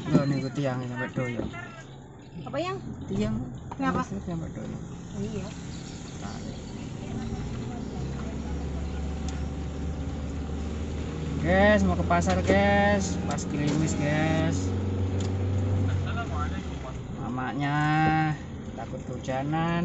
Lho niku tiang sampai doyong. Apa yang? Tiang. Kenapa? Sampai doyong. Oh, iya. Guys, mau ke pasar guys, pas Kilimis guys. Mamanya takut kehujanan.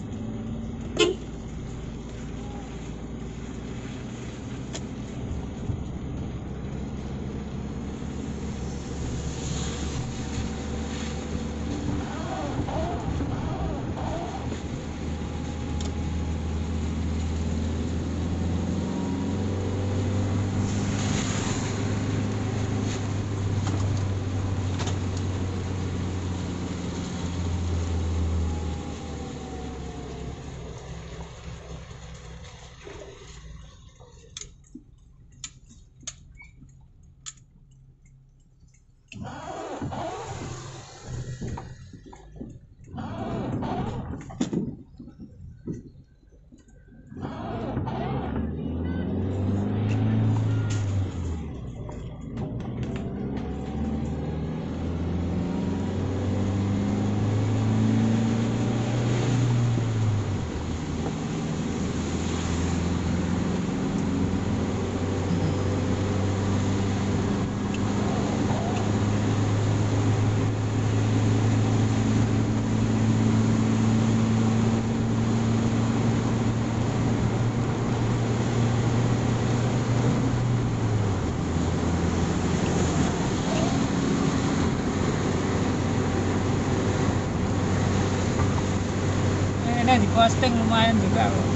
Ini di posting lumayan juga loh.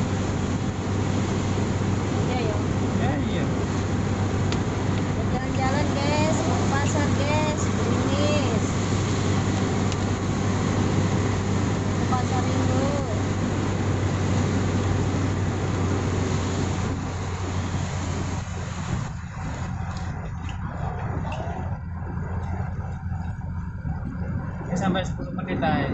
Iya ya. Ya iya. Jalan-jalan guys, mau ke pasar guys, Kilimis. Ke pasar Indo. Ini sampai 10 menit aja.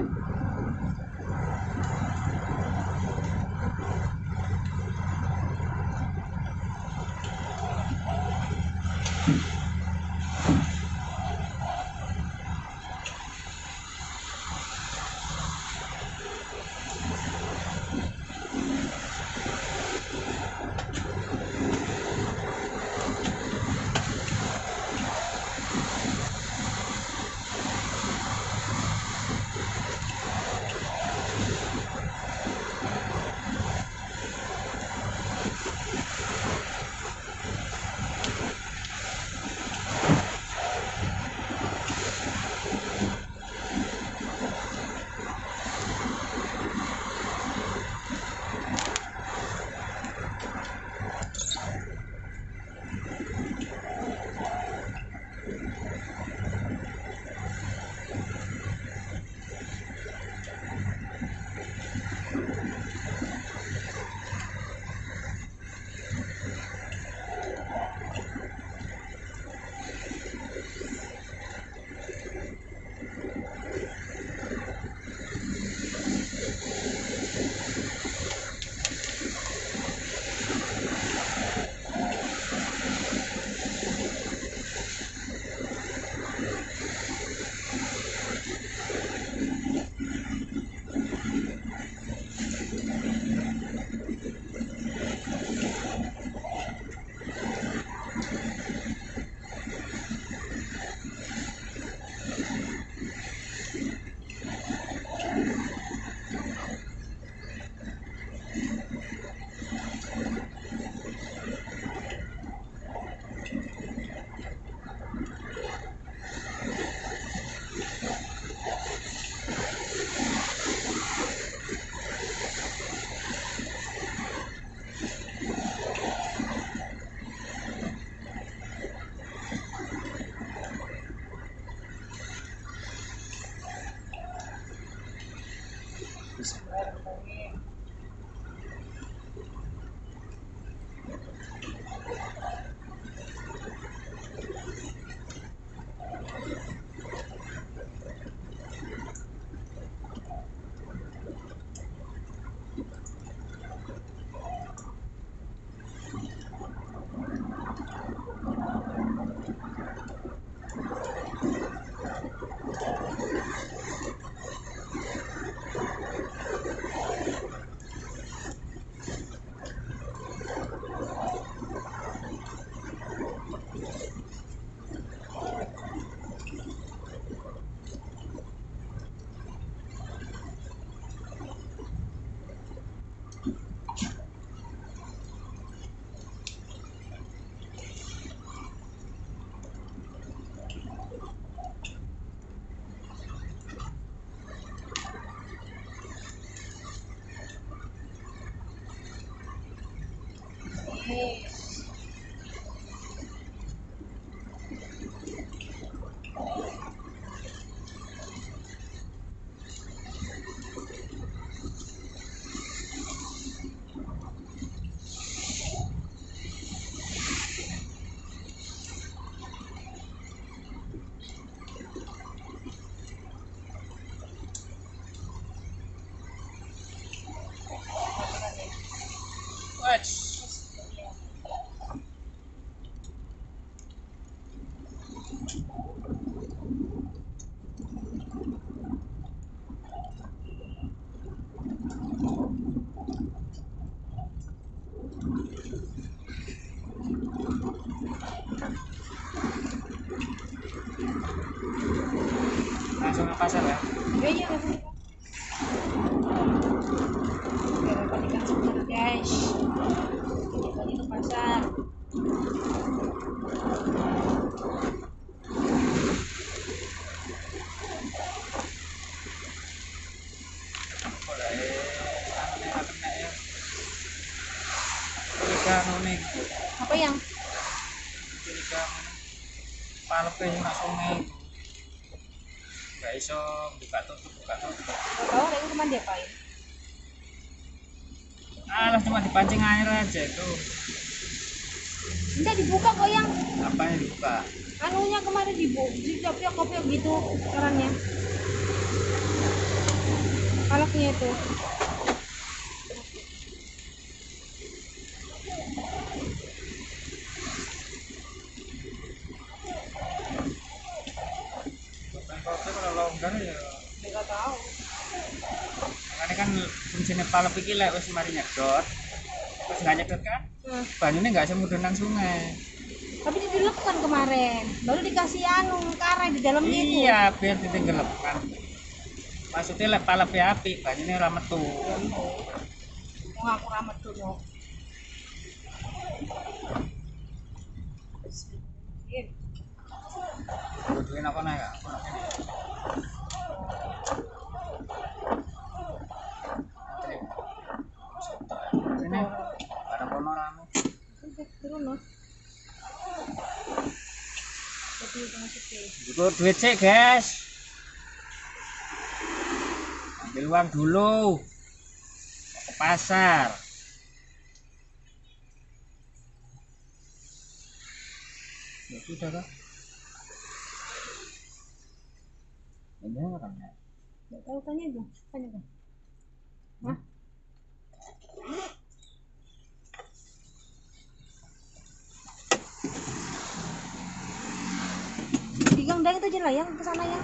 Yes. Wes. Langsung ke pasar ya. Iya, iya, iya. Biar dapat ikan segar, guys. Kita lagi ke pasar. Nih. Apa yang? Palepe nak sungai. Gak iso buka tutup. Gak tahu, itu cuma diapain? Alah cuma dipancing air aja itu. Enggak dibuka kok yang. Apa yang dibuka? Anunya kemarin dikopiok gitu caranya. Palaknya itu. Kopi kalau longgar ya. Enggak tahu. Makanya kan fungsinya palep iki lek wis mari nyedot. Terus nggak nyedot kan? Banyune nggak semudah nang sungai. Tapi ditenggelamkan kemarin. Baru dikasih anu karai di dalamnya itu. Iya, biar ditenggelamkan. Maksudnya lek palepe apik, banyune ora metu. Mau aku ramet dulu. Butuhin apa nih kak? Ini ada kono rame. Turun loh. Tapi masukin. Butuh duit sih guys. Ambil uang dulu. Ke pasar. Ya sudah kak. Ini kan ya. Enggak tahu tanya itu. Tanya kan. Hah? Di gang itu aja lah yang kesana yang.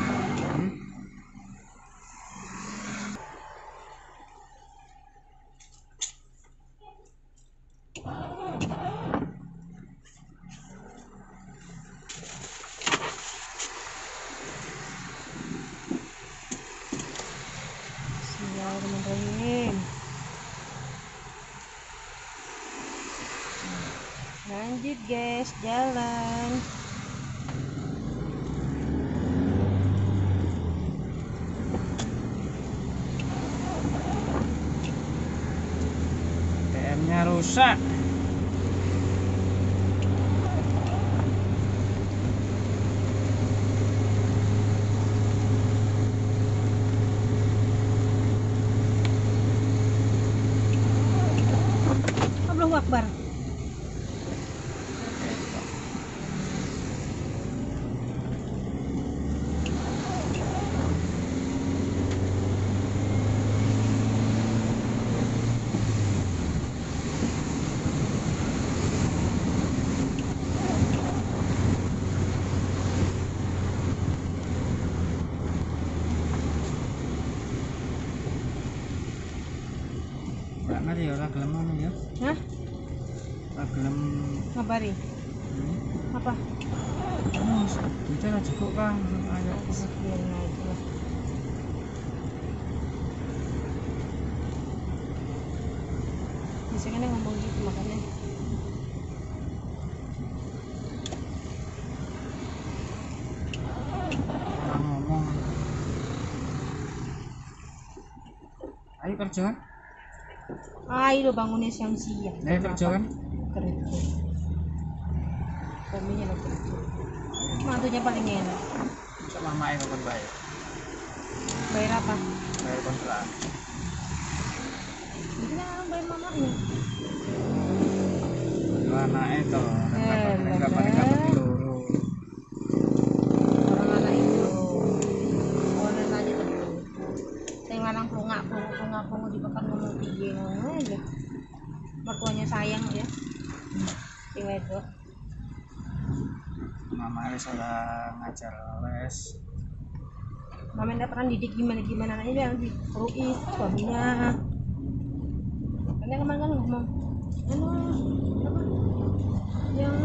Bismillahirrahmanirrahim. Lanjut guys, jalan. TM-nya rusak. Allahu Akbar. Gak ngerti ya ora gelem ngono ya. Hah? Ora gelem Ngabari? Apa? terus duitnya ora cukup kan ayo Biarin aja lah. Biasanya kan ngomong gitu makanya. orang ngomong. Ayo kerja kan? Ayo bangunnya siang-siang. Ayo kerja kan? dokter itu. Suaminya dokter itu. Mantunya paling enak. Sama mamanya kapan bayar? Bayar apa? Bayar kontrakan. Itu kan orang bayar mamanya. Dua anaknya toh, kapan loro. Orang anak itu. Orang aja tuh. Saya ngarang pelungak di bekan ngomong piye ngono aja. Mertuanya sayang ya. Sing wedok. Mamanya salah ngajar les. Mama nggak pernah didik gimana anaknya dia yang diperui suaminya. Karena kemarin kan ngomong, apa yang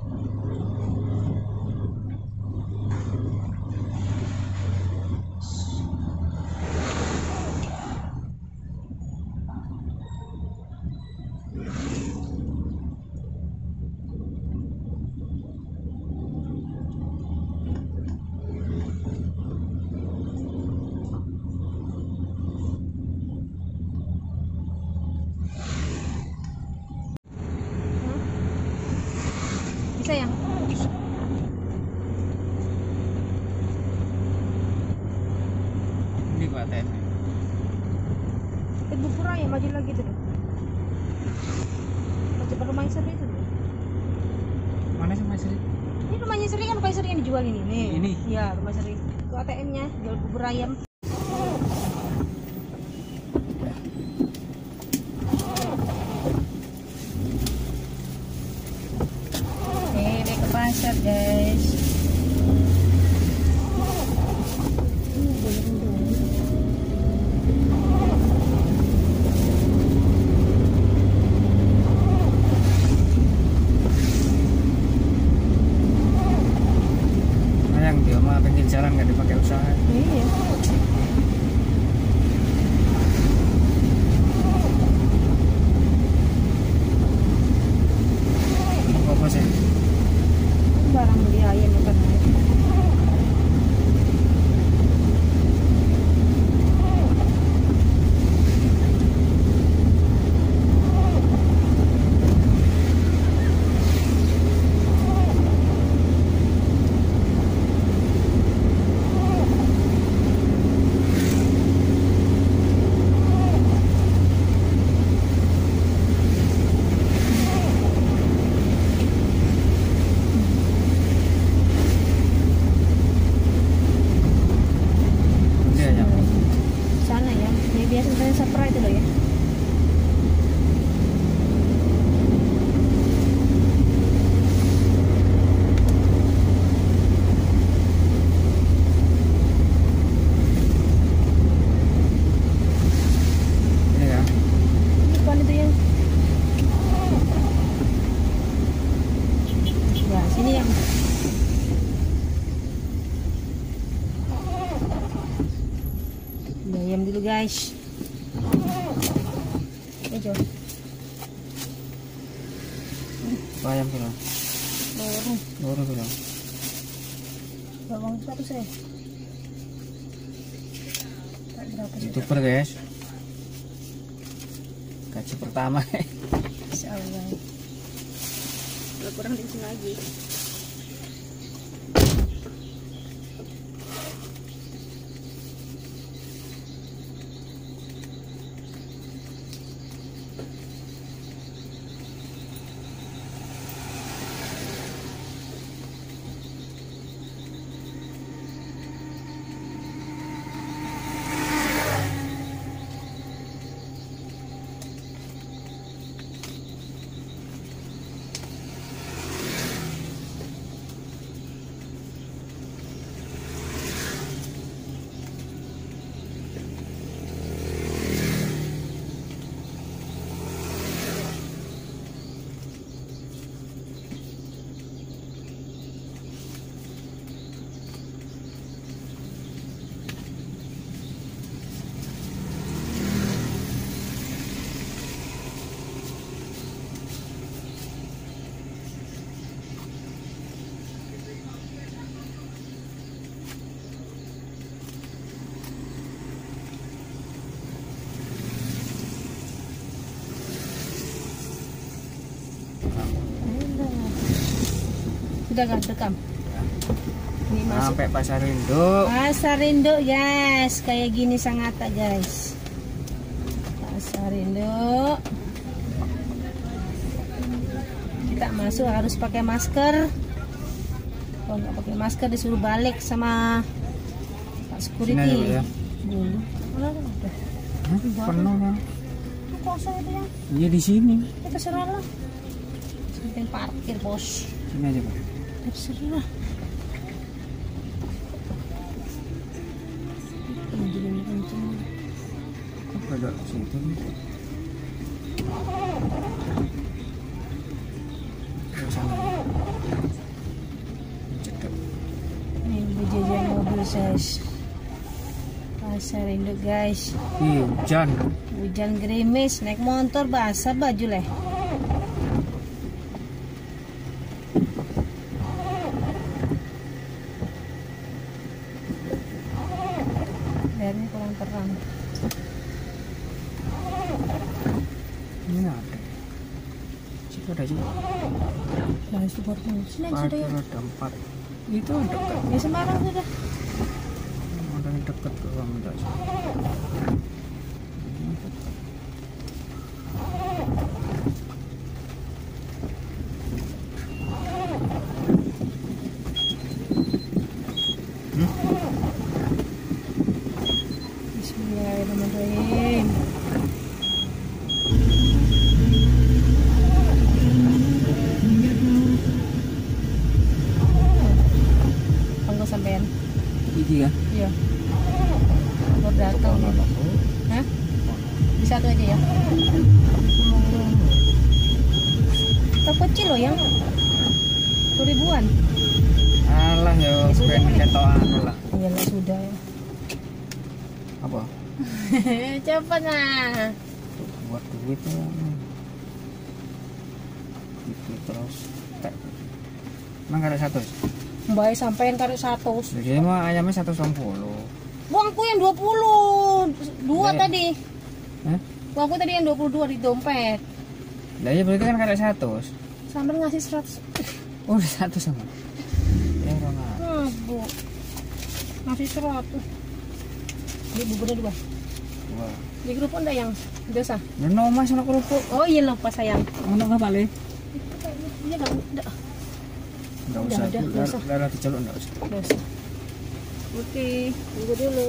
bisa yang Ini gua ATM. bubur ayam maju lagi tuh. Macam rumahnya Sri itu. Mana sih Mas? Ini rumahnya Sri kan rumah Sri yang dijual ini nih. Ini? Iya rumah Sri. Itu ATM-nya jual bubur ayam. Nih ke pasar guys. Sayang dia mah pinggir jalan nggak dipakai usaha. Iya. Apa sih? Barang beli ayam bukan ayam. Dia ya. Sana ya, ini biasa saya surprise itu loh ya. Ini kan. Ini bukan itu yang ya sini yang beli ayam dulu guys. Ayo Bayam bilang. baru Loro bilang. bawang 100 ya. Tak berapa sih? YouTuber guys. Gaji pertama. Insyaallah. Kalau kurang di sini lagi. Gak rekam. Ini masuk Sampai pasar induk. pasar induk guys, kayak gini Sangatta guys. Pasar induk. Kita masuk harus pakai masker. Kalau nggak pakai masker disuruh balik sama Pak Sini Security. dulu ya. Dulu. Mana udah? Penuh kan? Kosong itu ya. Iya di sini. Ya terserah lah. Penting parkir bos. Sini aja Pak. Terserah. Kenceng. Apa ada situ? Ke sana. Cekap. Ini berjajan mobil guys. Pasar induk guys. Ih, hujan. Hujan gerimis, naik motor basah baju leh. Lihatnya kurang terang. Ini ada. Situ ada juga. Nah, support sini aja Parkir ya. ada 4. Itu dekat. Ya Semarang sudah. Ada yang dekat ke ruang enggak sih? Bismillahirrahmanirrahim. Tunggu sampean. Iki kan? Iya. Baru datang. Hah? Di satu aja ya. Tak kecil loh yang 2.000-an. Alah ya, sudah, pengen ketokan lah. Iyalah sudah ya. Apa? Cepat nah. Buat duit ya. Itu terus. Emang ada 100? Mbak sampein tarik 100. Jadi mah ayamnya 120. Buangku yang 20. Dua Iya. tadi. Hah? Buangku tadi yang 22 di dompet. Lah ya berarti kan kada 100. Sambil ngasih 100. Oh, 100 sama. Ya orang Bu. Ngasih 100. Ini buburnya 2. Wah. Di grup ada yang dosa. Nono mas ono kerupuk. Oh iya lupa sayang. Ono enggak balik? Iya enggak. Enggak Udah, usah. nggak usah. Lara diceluk enggak usah. Dosa. Oke, tunggu dulu.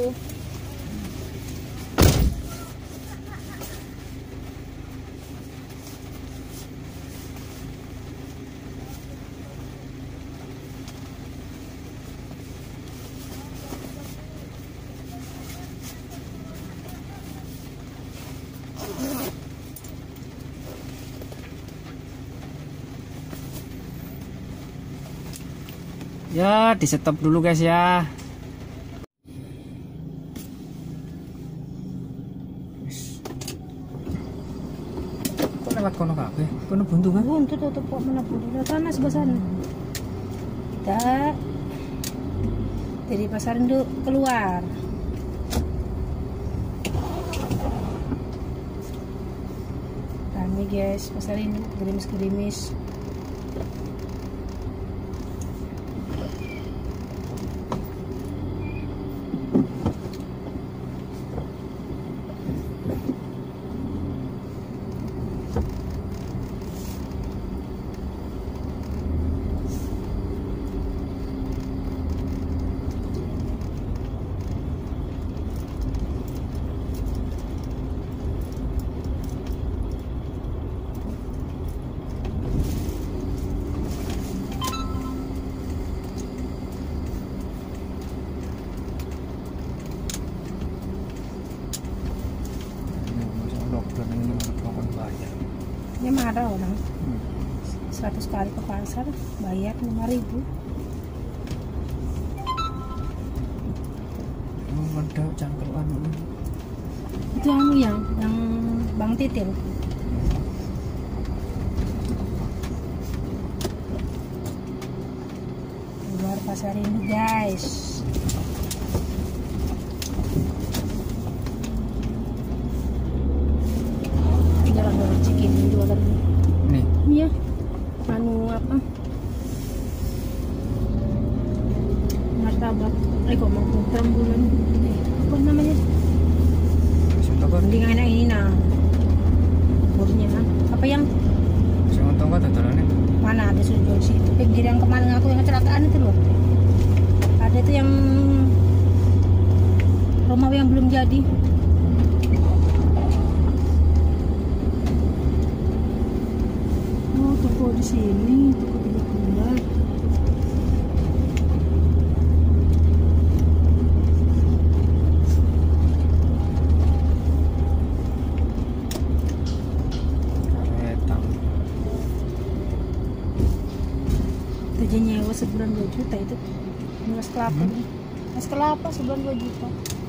Ya, di stop dulu guys ya. Kok lewat kono kabeh? Kono buntu kan? Buntu tutup kok mana buntu. Udah sana sebelah sana. Kita dari pasar induk keluar. Rame guys, pasar induk gerimis-gerimis. Ya marah orang. 100 kali ke pasar bayar 5.000. Ada cangkruan Itu anu yang Bang Titil. Keluar pasar induk guys. Jalan Cikini jualan. nih. Iya. Anu apa? martabak. Kok mau bulan. Apa namanya? Mendingan yang ini nah. Burnya apa yang Saya untung kok totalnya. mana ada sudah jual di situ. Pinggir yang kemarin aku yang kecelakaan itu loh. Ada tuh yang rumah yang belum jadi. Oh, toko di sini, toko 3 bulan. Karetang. Itu aja nyewa sebulan 2 juta itu. Mas kelapa. Mas kelapa sebulan 2 juta.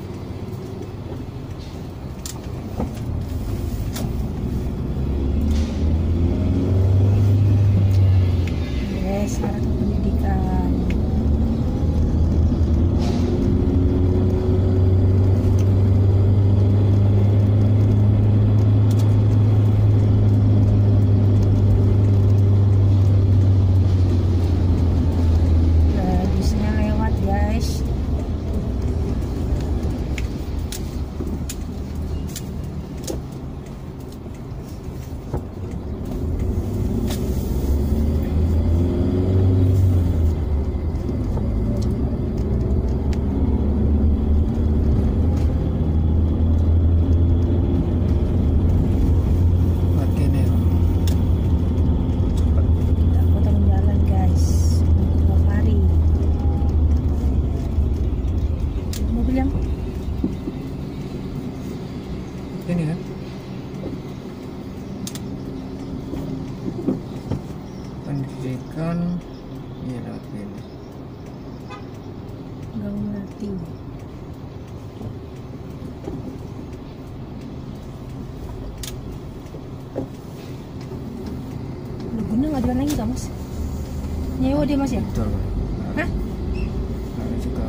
Syarat pendidikan. Bisnya lewat guys. Ini kan pendidikan ya lewat ini. Nggak mengerti. Laguna nggak jalan lagi kak mas? Nyewa dia mas ya? Betul. Hah? Ada juga.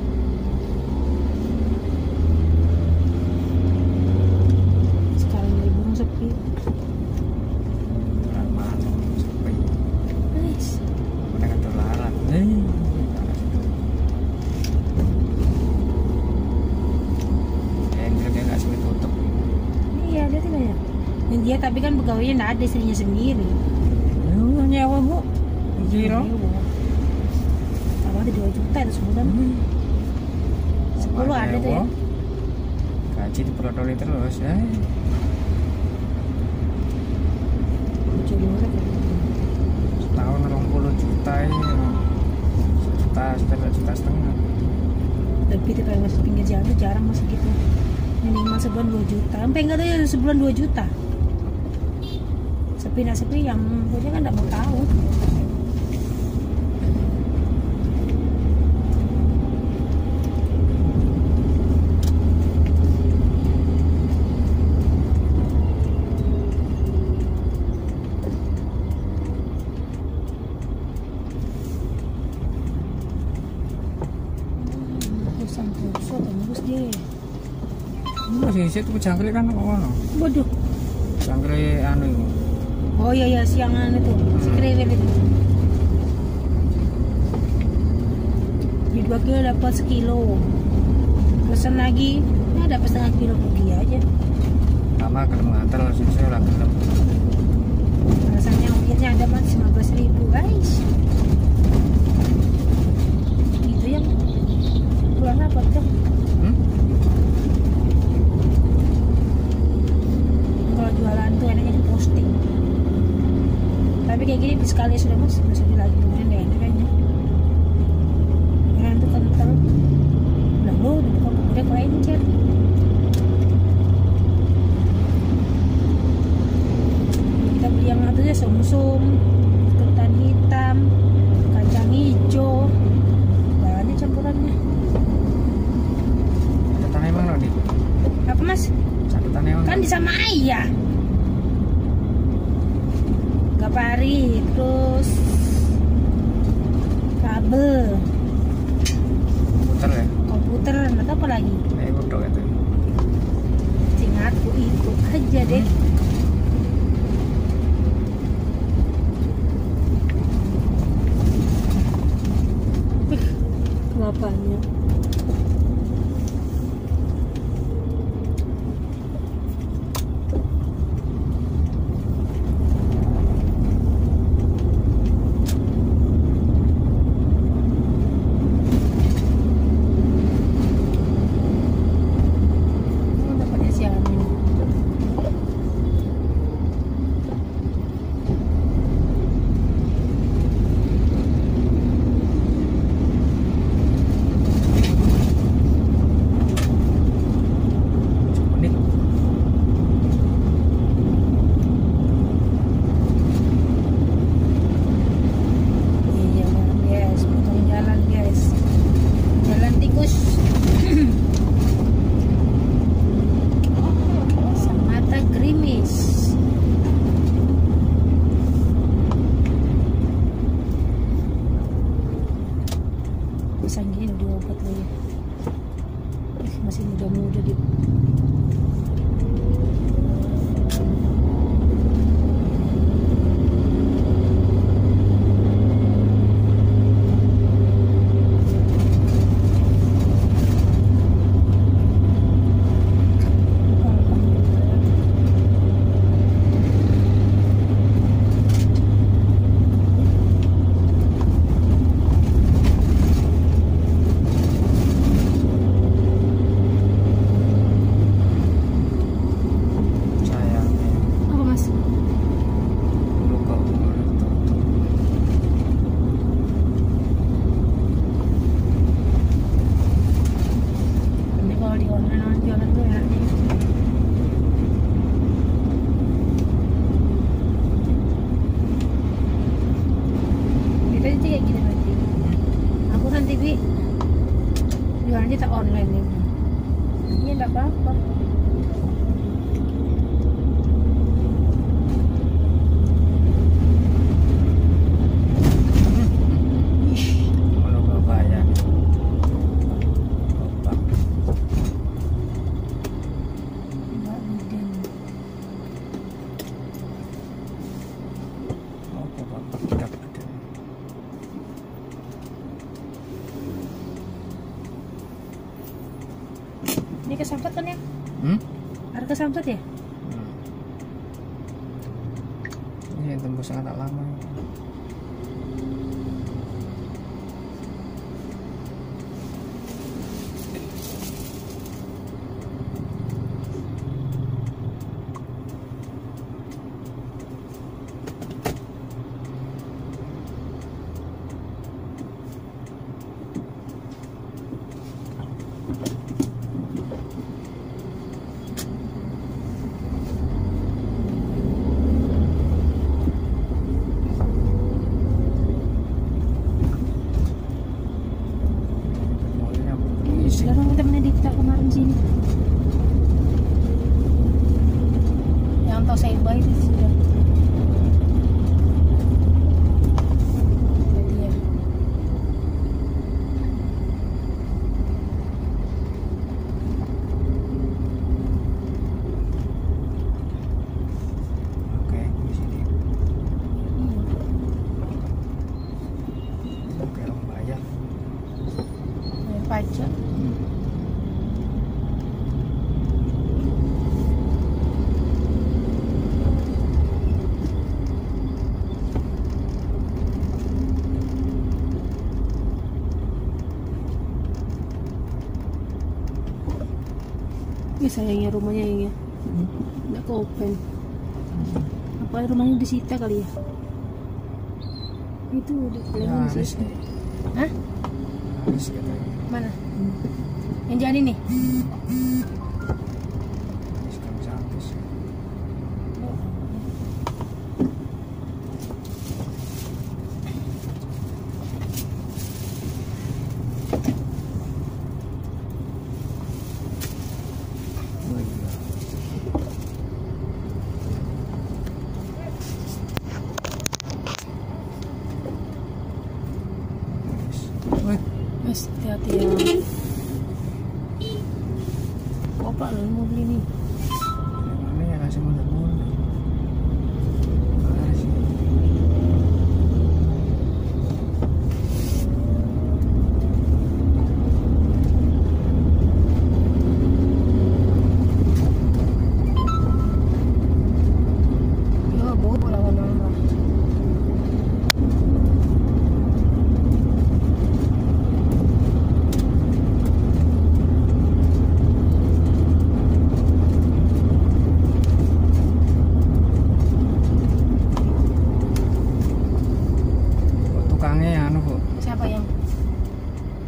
Sekarang libur sepi. Ramah sepi. Nice. Udah ketularan. Dia nggak sempit tutup. Iya dia tidak ya. Dan dia tapi kan pegawainya nggak ada, istrinya sendiri. Nyewa bu. Zero. Apa ada 2 juta itu sebulan? 10 ada deh. Gaji dipelotoli terus ya. Jadi murah kan? Setahun 20 juta ini. 1,5 juta. Tapi itu kayak masih pinggir jalan tuh jarang masih gitu. Minimal sebulan 2 juta. Sampai enggak tuh ya sebulan 2 juta. Sepi nak sepi yang punya kan enggak mau tahu. Sampai tembus dia. Enggak sih, situ jangkrik kan ngono. Bodoh. Jangkrik anu itu. Oh iya siangan itu, si krewel itu. Di 2 kilo dapat sekilo. Pesan lagi, ya dapat setengah kilo pergi aja. Lama gelem nganter saya lah gelem. Rasanya ongkirnya ada mas 15.000 guys. Itu yang bulan apa tuh? Kalau jualan tuh enaknya di posting. Tapi kayak gini sekali sudah mas, nggak usah lagi kemudian deh enak kayaknya. Yang itu kental. Lalu di depan udah kau encer. Kita beli yang itu ya sumsum, ketan hitam, kacang hijau, banyak campurannya. Catatan emang loh di. Apa mas? Catatan emang. Kan di sama ayah. Gapari, terus kabel, Komputer ya. komputer, atau apa lagi? Udah itu. Ingatku itu aja deh. Wih, kelapanya. Sanggih udah obat lagi. Masih muda-muda dia. Jualannya tak online ini. Ini enggak apa-apa. Kalau bapak ya. Bapak. Oh, bapak tidak ada. Ini kesampat kan ya? Ada kesampat ya? Ini yang tembus sangat lama. Sekarang temennya Dita kemarin sini. Yang tahu saya baik itu sudah. Jadi ya. Oke, di sini. Oke, orang bayar. Bayar pajak. Sayangnya rumahnya yang ya nggak ke open. Apa rumahnya disita kali ya? Itu udah kelihatan sih. Hah? Habis katanya. Mana? Yang jadi nih? Habis kan habis. Mas, hati-hati ya. Bapak lo mau beli nih. Mana yang kasih muda-muda? Kasih.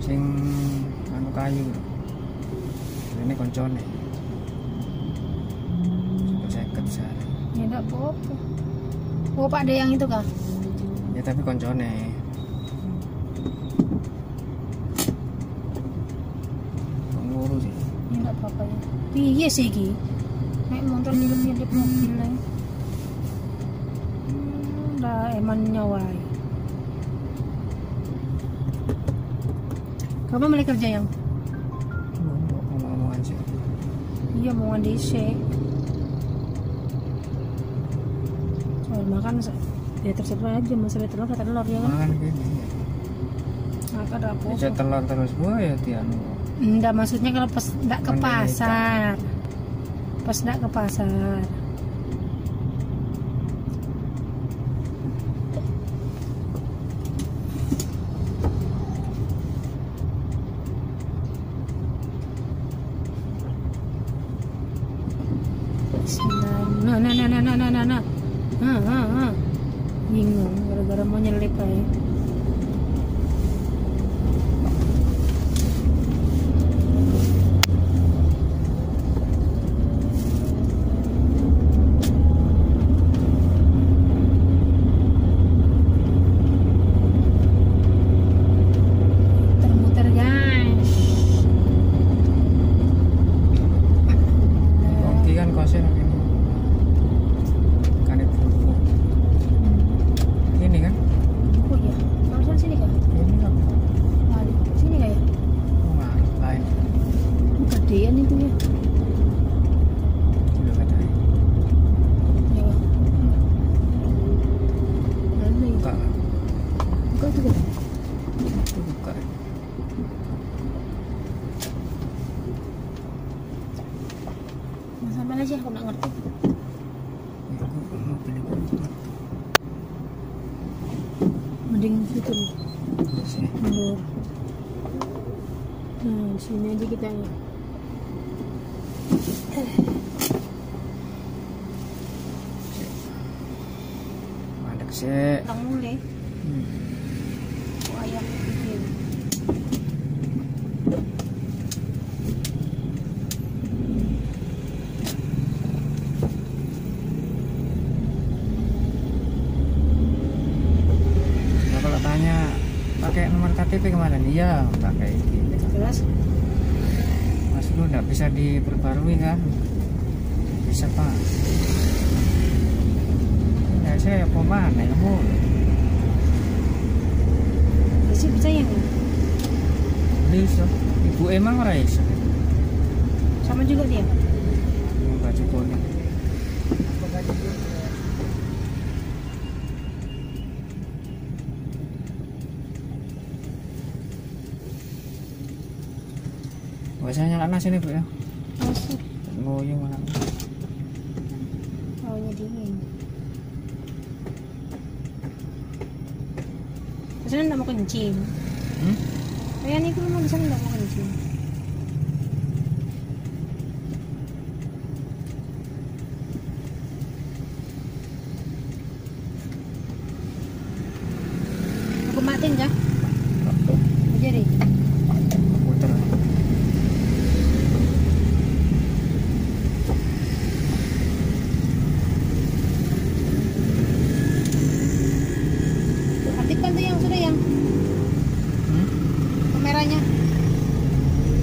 Sing anu kayu. Ini koncone. 150 sehari. Ya enggak apa-apa. Oh, Pak ada yang itu kah? Ya tapi koncone. Nguru sih. Ya enggak apa-apa ya. Piye sih iki? Nek motor nyelip-nyelip mobil ae. Lah eman nyawai. Kamu mulai kerja yang? Ngomong-ngomongan sih. Iya mau ngandese. Soal makan ya terserah aja masalah telur kata telur ya kan. Makan gini ya. Makan apa? Bisa telur terus gua ya tianu. Enggak, maksudnya kalau pas enggak ke Kan ini pasar. Pas enggak ke pasar. Nah. Bingung gara-gara mau nyelip aja. Muter-muter guys. Oke kan kosen ini. Kan itu. Ini kan? Oh iya, barusan sini kah? Ini kan. Balik. Sini kah ya? Oh, lain. Gedean itu ya. Udah ada. Ya kah? Mana ya? Buka. Buka itu kah? Itu buka. Sama aja aku nggak ngerti. Ya, gua mau pilih buka. Mending situ nih, Sih. mundur. Nah, di sini aja kita ya. Mandek sih. Tang mulai. Oh, ayam bikin. Nah, kalau tanya pakai nomor KTP kemana nih? Iya, pakai ini. Jelas. Mas lu nggak bisa diperbarui kan? Bisa pak. Ya saya pemana ya bu? Bisa ya nih. Bisa. Ibu emang ora iso. Sama juga dia. Baju kuning. Biasanya nyalakan sini bu ya. Masuk. Ngoyo mana? Hawanya dingin. Kesana nggak mau kencing. Kayak nih kalau mau kesana nggak mau kencing. Aku matiin kah? Jadi. Puter. Aktifkan tuh yang sudah yang kameranya.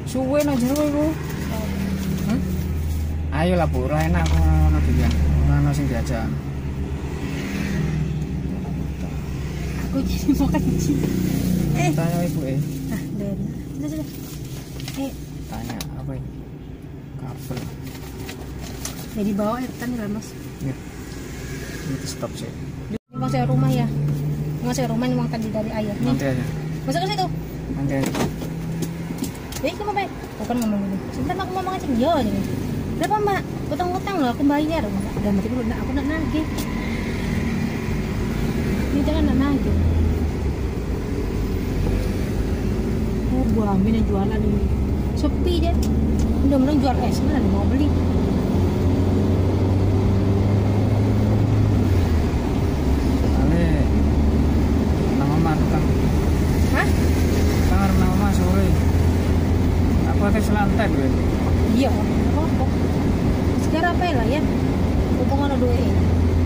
Suwe nang jero iku. Ayo lah Bu, ora enak kok ngono dhewean. Ora ono sing diajak. Aku jadi mau kencing. Tanya ibu Nah, dari. Sudah. Tanya apa ini? Kabel. Jadi bawa kan ya Mas. Ya. Ini stop sih. Ini masuk rumah ya. Masuk rumah memang tadi dari ayah. Nanti aja. Masuk ke situ. Nanti aja. Kamu baik. Bukan ngomong gini. Sebentar aku ngomong aja yo aja. Berapa Mbak? Utang-utang loh aku bayar. Udah mati dulu. Aku nak nagih. Ini jangan nak nagih. Oh, Bu Amin yang jualan ini. Sepi deh. Mudah-mudahan jual es. Mana ada mau beli? Ale nama mama tukang. Hah? Tukang nama mama sore. Aku akan selantai gue. Iya, apa? Sekarang apa lah ya? Hubungan dua ini.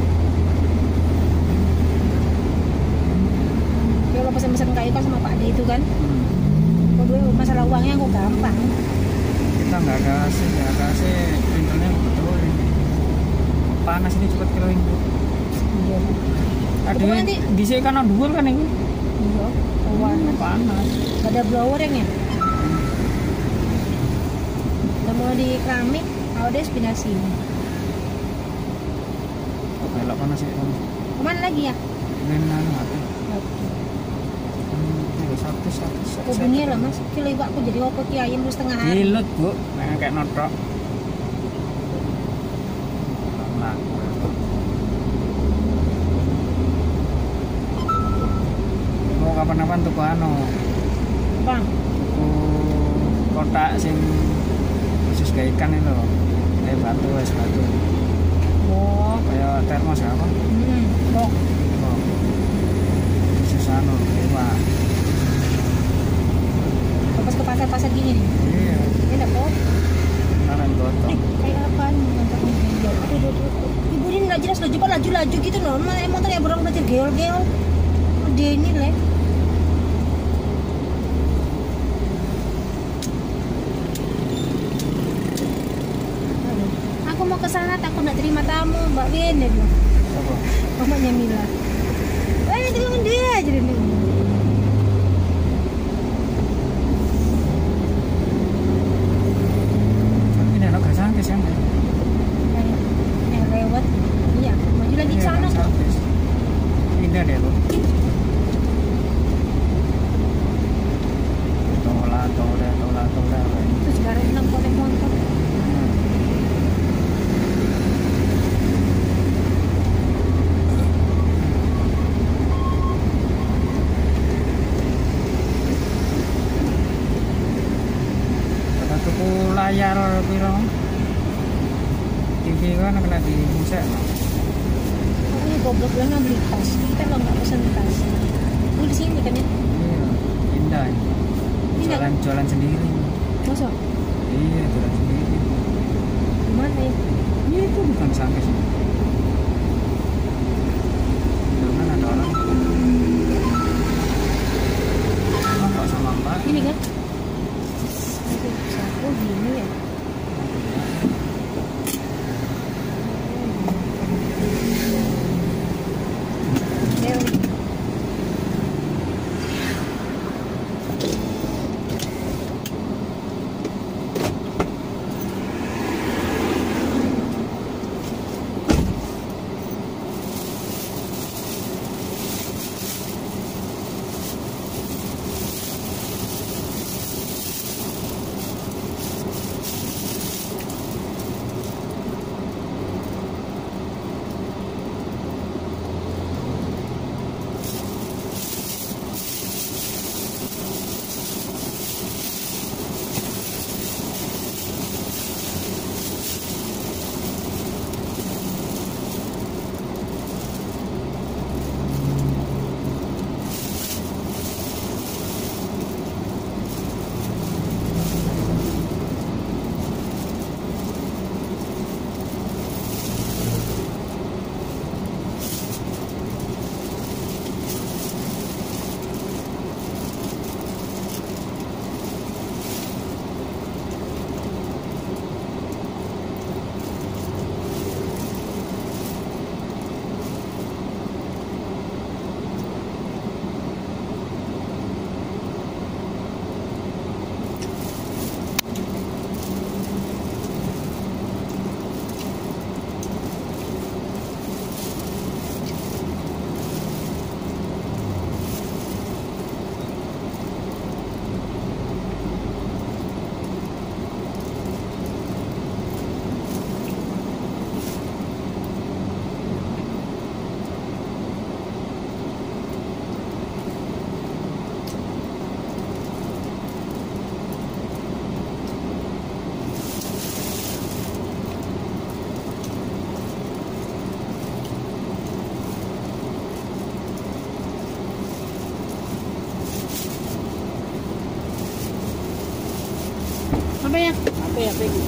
Kalau pesan-pesan kayu kan sama Pak D itu kan? Kedua masalah uangnya aku gampang. Kita nggak ada AC, printernya betul. Panas ini cepat kering. Iya. Ada nanti di sini kan dua kan ini. iya, Panas. ada blower yang ya? Udah mulai di keramik, udah pindah sini. Belok panas sih kamu. Kemana lagi ya? Benar mati. Satu. Aku bunyi lah Mas, kilo ibu aku jadi opo ki ayam terus tengah hari. Gilut Bu, nah, kayak notok. Nah, mau kapan-kapan tuku anu, Bang, tuku kotak sing khusus kayak ikan itu loh, kayak batu, es batu, oh, kayak termos ya apa? oh, Oh, khusus anu, lewat. pas ke pasar-pasar gini nih. Iya, Enak kok. kemarin gotong. Kayak apa nih motor ini? Aduh. Ibu ini nggak jelas laju gitu loh. Motor ya borong belajar geol-geol. Udah ini leh. Aduh. Aku mau ke sana, takut nggak terima tamu, Mbak Win deh bilang. Apa? Mamanya Mila. Itu dia aja deh. Ini anak gak sangkis ya? Lewat. Iya, maju lagi ke sana. Pindah deh lu. Tola. Terus sekarang enam konek motor. Kita tuku layar piro? TV kan kena di musik. Ini goblok banget beli tas. Kita lo nggak pesen tas. Lu di sini kan ya? Iya, indah. Indah. Jualan sendiri. Masa? Iya, jualan sendiri. Gimana ya? Iya, itu bukan sangkis. Jangan ada orang. Kok sama Mbak? Ini kan? Satu gini ya. ya Peggy.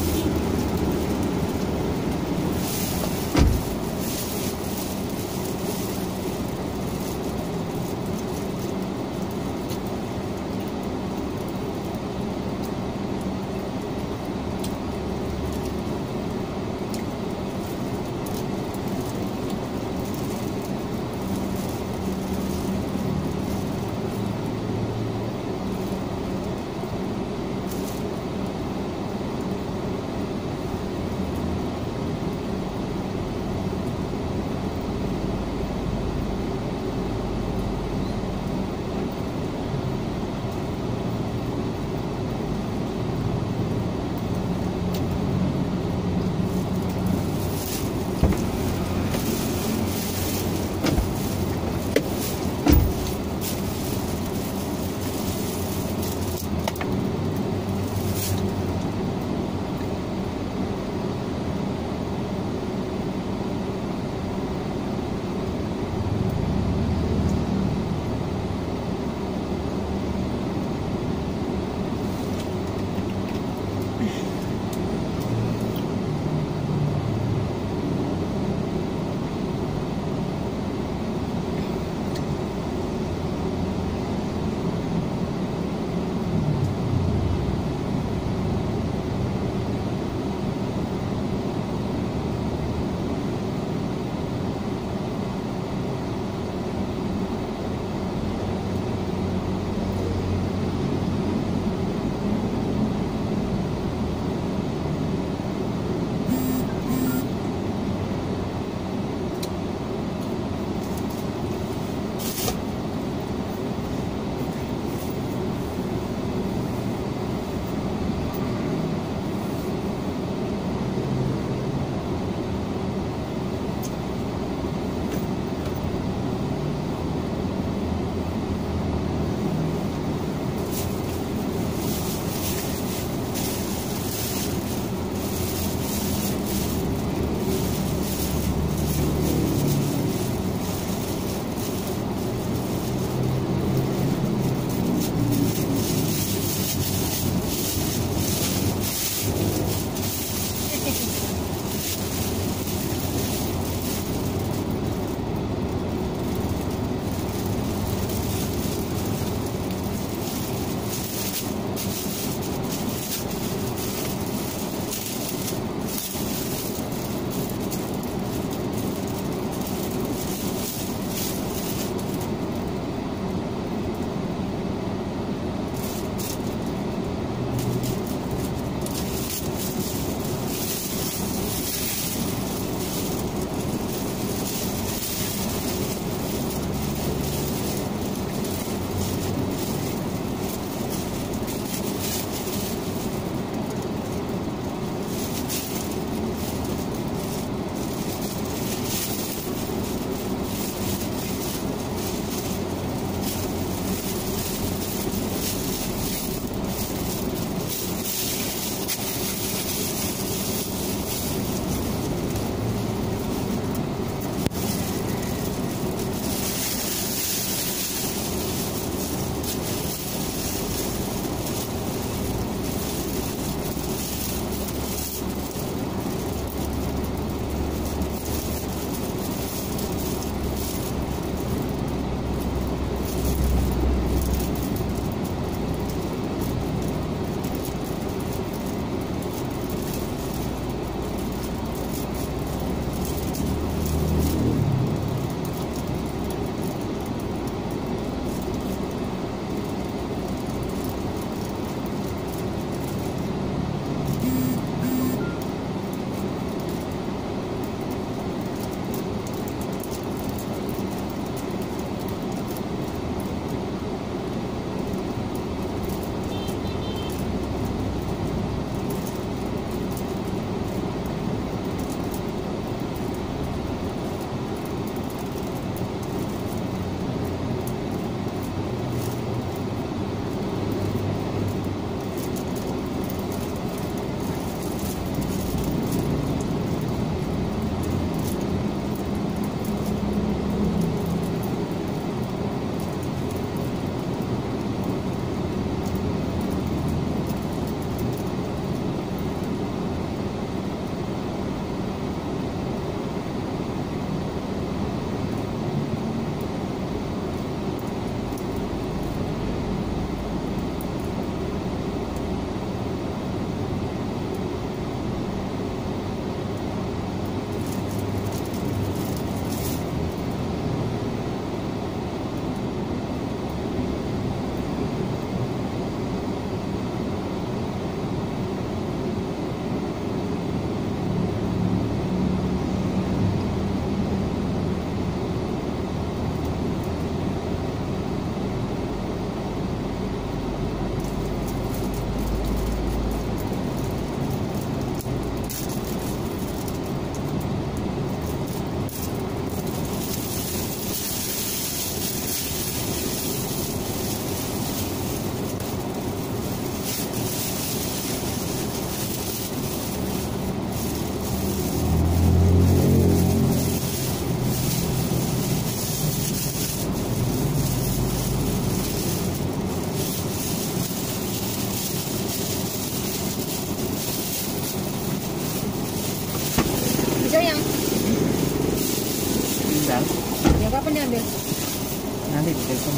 ambil. Nanti di telepon.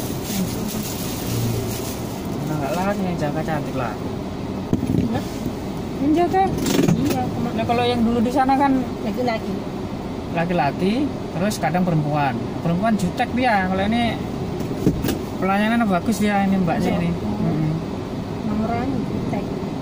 Nah, nggak lagi yang jaga cantik lah. Hah? Yang jaga? Iya, Nah, kalau yang dulu di sana kan laki-laki. laki-laki, terus kadang perempuan. Perempuan jutek dia. Kalau ini pelayanannya bagus dia ini mbaknya ini. Nomornya jutek.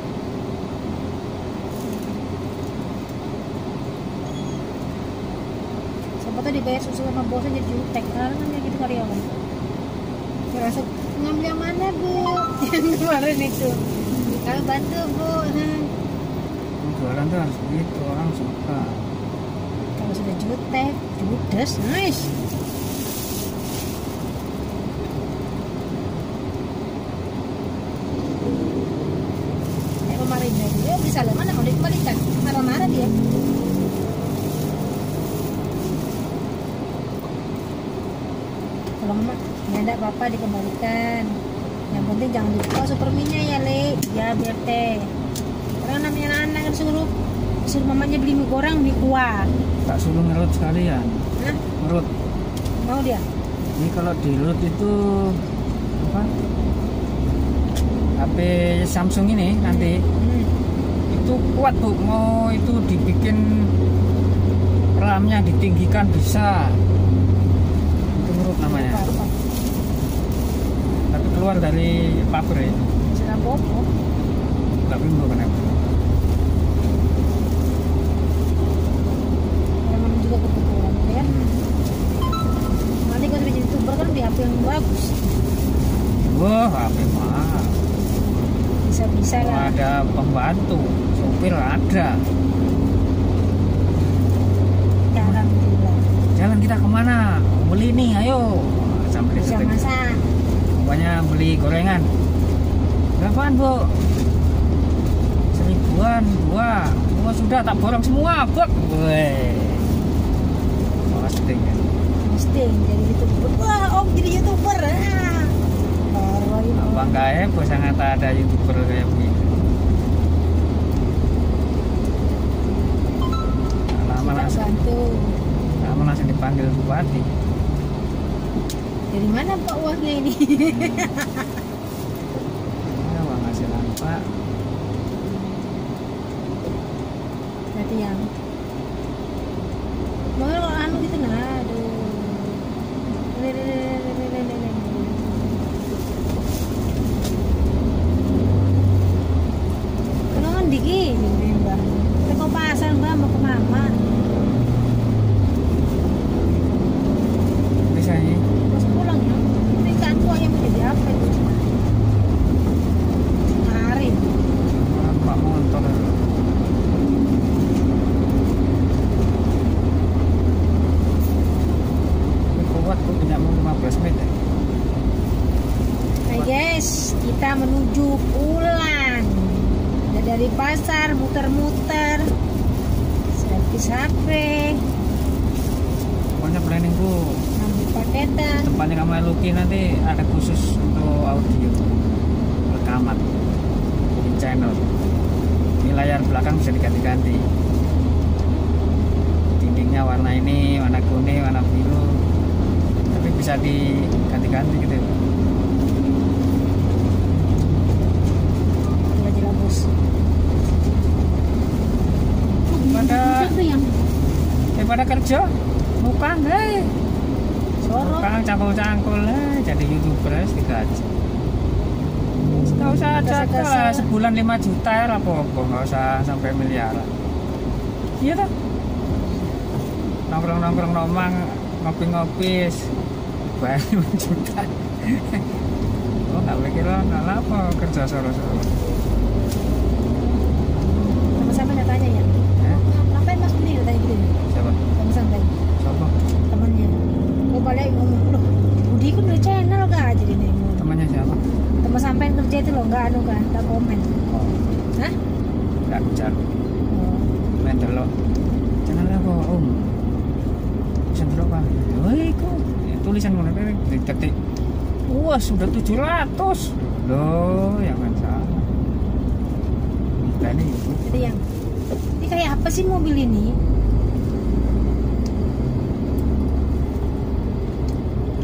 Siapa tuh dibayar susu sama bosnya jadi jutek. Karena kan kayak gitu karyawan. Merasa ngambil yang mana bu? Yang kemarin itu. Kalau bantu bu. Jualan tuh harus begitu, orang suka. Kalau sudah jutek, judes, nice. Kayak kemarin dia bisa lah mana mau dikembalikan, marah-marah dia. Kalau mama, ya enggak apa-apa dikembalikan. Yang penting jangan lupa superminya ya le, ya biar teh. Karena namanya anak kan suruh mamanya beli mie goreng, mie kuah. Tak suruh ngerut sekalian. Hah? Ngerut. Mau dia? Ini kalau di root itu apa? HP Samsung ini nanti itu kuat bu, mau itu dibikin RAM-nya ditinggikan bisa. Itu root namanya. Tapi keluar dari pabrik. Sudah bobo. Tapi belum kenapa. Memang juga kebetulan ya. Nanti kalau jadi youtuber kan di HP yang bagus. Wah, HP mah. Bisa-bisa lah. Ada pembantu, sopir ada. Jarang juga. Jalan kita kemana? Beli nih, ayo. Sampai Bisa detik. masak. Pokoknya beli gorengan. Berapaan bu? 1000-an, dua sudah tak borong semua, bok. Weh, posting ya. Posting jadi youtuber. Wah om jadi youtuber. Abang gaib, sangat ada youtuber kayak begini. Lama langsung dipanggil bupati. Dari mana pak uangnya ini? Ya, uang hasilan pak. Berarti yang mau anu gitu nah, aduh. Kenapa dikit mbak? Kita mau pasar mbak, mau ke mama. Bisa nih. Pas pulang ya, ini kan uangnya mau jadi apa itu? Hari. Pak motor. Kuat kok tidak mau 15 meter. Hai guys, kita menuju pulang. Udah dari pasar muter-muter, servis HP, Pokoknya planningku ambil paketan. tempatnya kamu Lucky nanti ada khusus untuk audio rekaman di channel. Ini layar belakang bisa diganti-ganti. Dindingnya warna ini, warna kuning, warna biru. Tapi bisa diganti-ganti gitu. Jelas bos. Daripada kerja numpang Sorot. numpang cangkul-cangkul jadi youtuber digaji. Nggak usah jaga lah, sebulan 5 juta ya apa-apa, nggak usah sampai miliaran. Iya toh, nongkrong nomang ngopi-ngopi bayar 5 juta. Oh nggak mikir lah, nggak apa kerja soro-soro. Sama-sama nggak tanya ya? Ngapain mas beli tanya gitu? Siapa? Sama-sama Siapa? temannya. Gue balik ngomong loh, Budi kan udah channel gak jadi nih. Temannya siapa? Teman sampai kerja itu loh, nggak anu kan, nggak komen. Oh, Hah? nggak kejar. Oh. Main delok. Channel apa om? Tulisan delok pak. Woi kok tulisan mana diketik. Wah sudah 700. Loh yang kan salah. Nah, ini Jadi yang ini kayak apa sih mobil ini?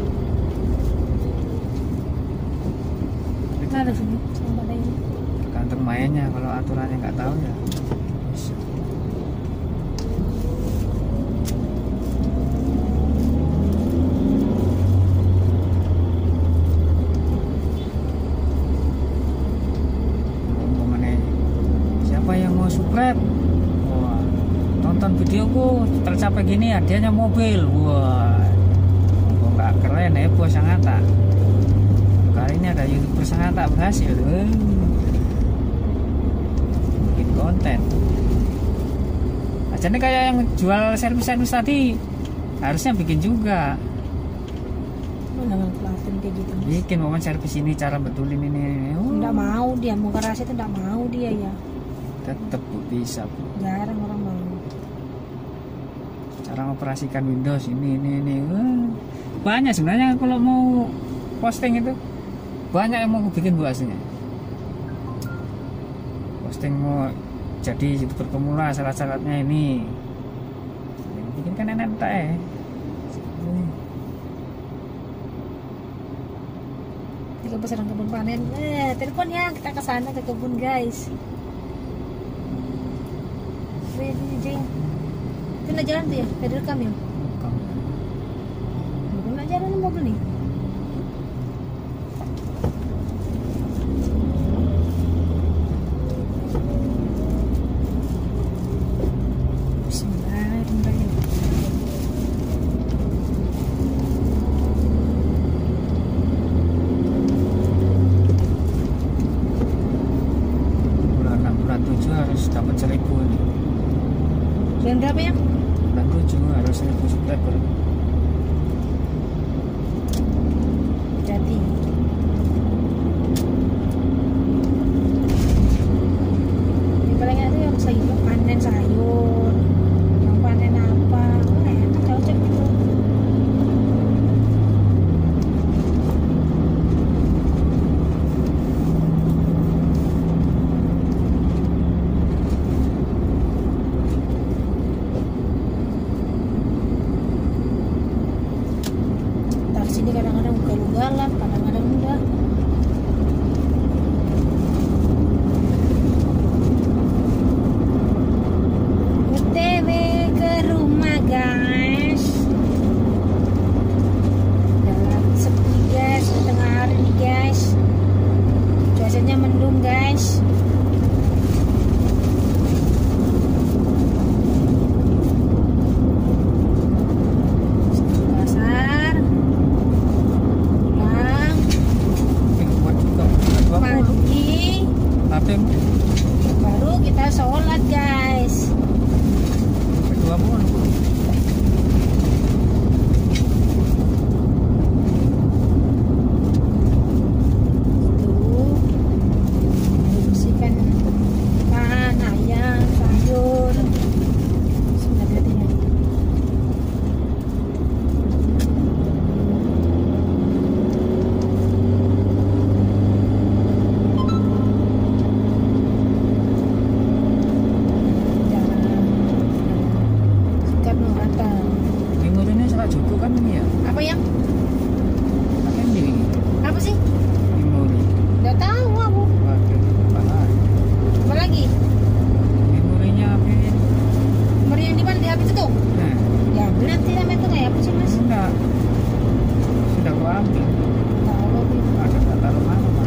ada sini sama ada ini. Tergantung mainnya, kalau aturannya nggak tahu ya bisa. Umpamanya siapa yang mau subscribe, wah, tonton videoku tercapai gini hadiahnya mobil, wah, kok nggak keren ya bos Sangatta. Kali ini ada YouTuber Sangatta berhasil, bikin konten. Aja nih kayak yang jual servis-servis tadi, harusnya bikin juga. Mana nggak kelihatan kayak gitu. Bikin momen servis ini, cara betulin ini. Nggak mau dia, mau keras itu nggak mau dia ya. Tetep Bu, bisa Bu. Jarang orang mau. Cara mengoperasikan Windows ini. Wah, banyak sebenarnya kalau mau posting itu. Banyak yang mau bikin Bu aslinya. Posting mau jadi YouTuber pemula, syarat-syaratnya ini. Yang bikin kan enak ya. Jika sedang kebun panen, telepon ya, kita ke sana ke kebun guys. Ini Jeng. Itu nak jalan tuh ya, ada rekam ya. Bukan nak jalan mobil nih. Harus dapat 1.000 ini. Bulan berapa ya? Bulan 7 harus 1.000 subscriber. Jadi di paling itu yang sayur, panen sayur, yang panen apa, enak cocok gitu. Sini kadang-kadang ugal-ugalan, kadang-kadang enggak. OTW ke rumah guys. Jalan sepi guys, di tengah hari nih guys. Cuacanya mendung guys. Baru kita sholat guys. Kedua pun. Tuh, bersihkan pan, ayam, sayur. Sudah berarti nih. Joko kan ini ya. Apa yang? Apa yang ini? Apa sih? Memori. Nggak tahu aku. Waduh, Apa lagi? Memorinya apa ini? Memori yang di mana? Di HP itu tuh? Nah, Ya nanti namanya itu kayak apa sih mas? enggak. Sudah gua ambil. Tahu aku. Ada nggak taruh mana Pak?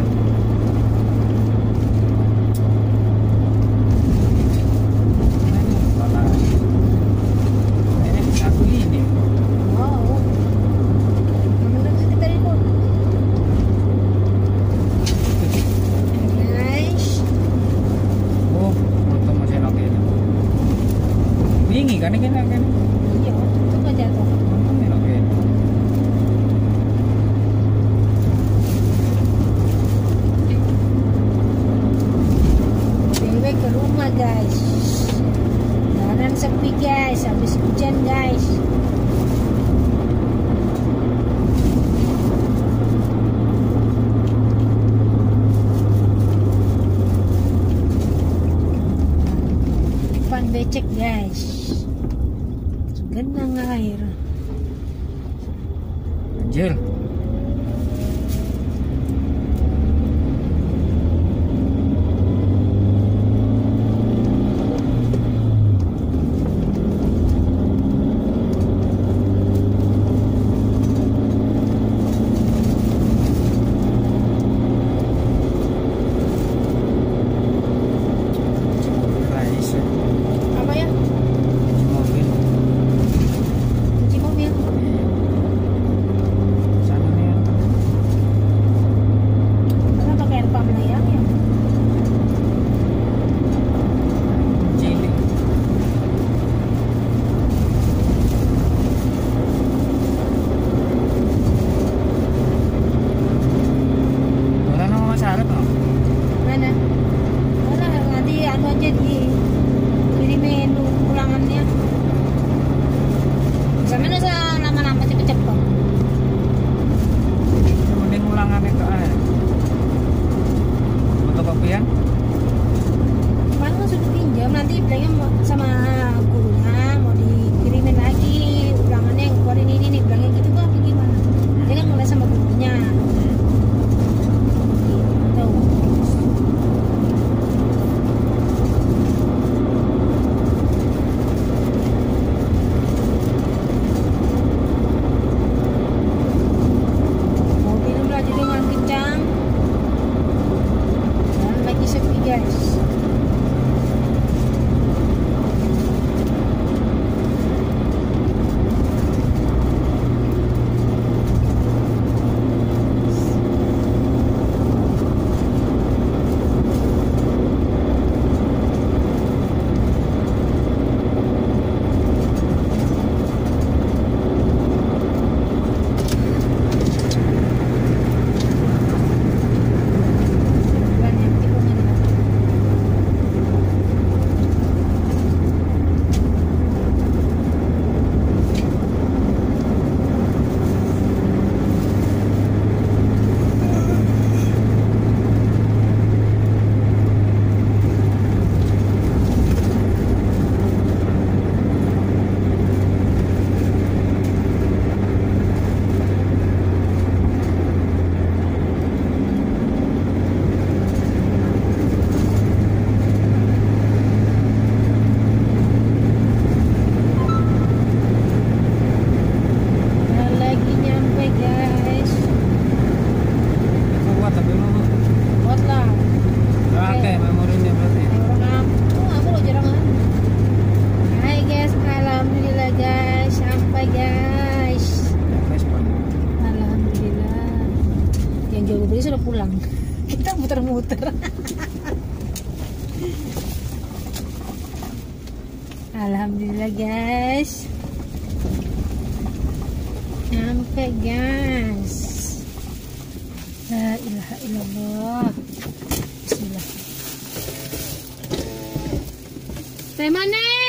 Kan ini kan Iya, itu kok jatuh. oke. BW ke rumah guys. Jalanan sepi guys, habis hujan guys. Depan becek guys. Genang air. Anjir. jual bubur sudah pulang. Kita muter-muter. Alhamdulillah guys, nyampe guys. La ilaha illallah. Bismillah. Teh mana?